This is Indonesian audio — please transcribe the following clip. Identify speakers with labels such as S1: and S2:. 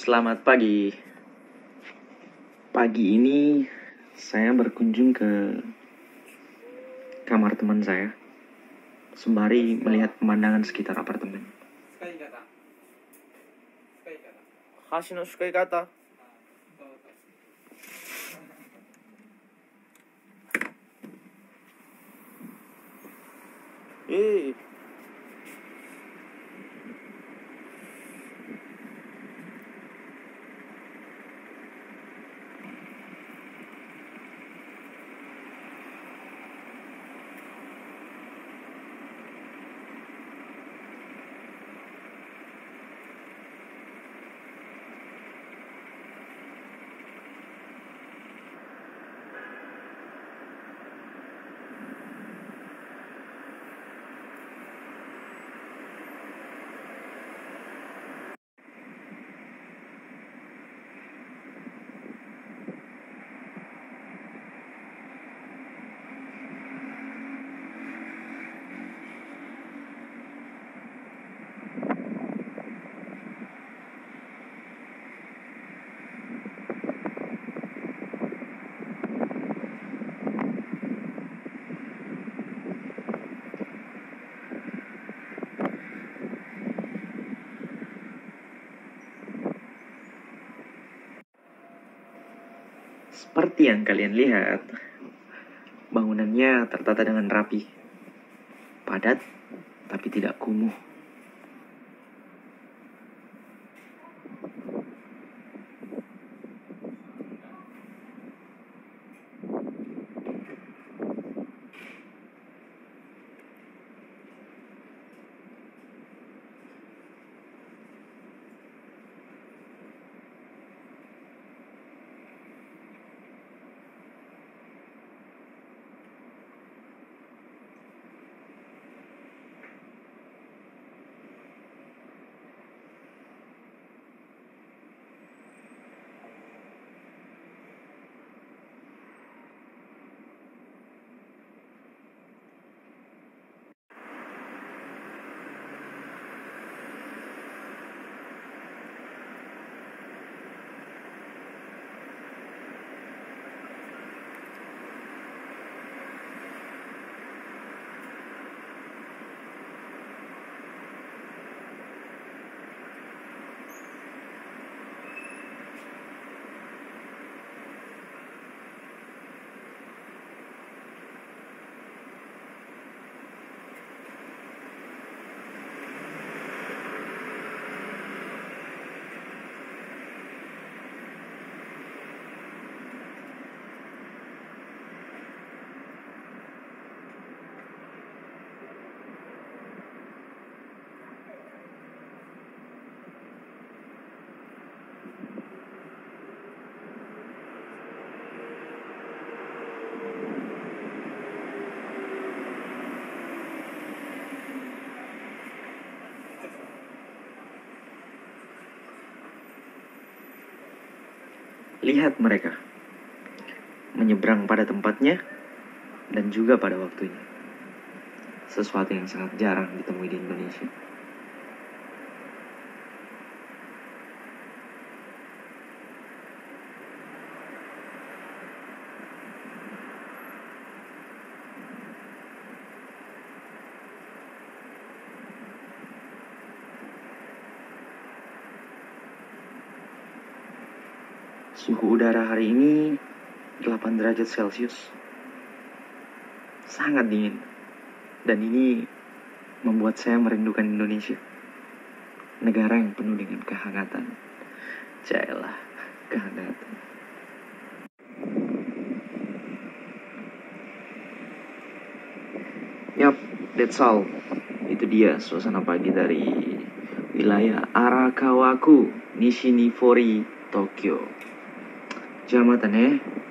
S1: Selamat pagi. Pagi ini saya berkunjung ke kamar teman saya sembari melihat pemandangan sekitar apartemen.
S2: 箸の使い方。
S1: Seperti yang kalian lihat, bangunannya tertata dengan rapi, padat tapi tidak kumuh. Lihat mereka menyeberang pada tempatnya dan juga pada waktunya. Sesuatu yang sangat jarang ditemui di Indonesia. Suhu udara hari ini 8 derajat Celcius. Sangat dingin. Dan ini membuat saya merindukan Indonesia. Negara yang penuh dengan kehangatan. Jailah, kehangatan. Yup, that's all. Itu dia suasana pagi dari wilayah Arakawaku, Nishinifori, Tokyo. Jamatan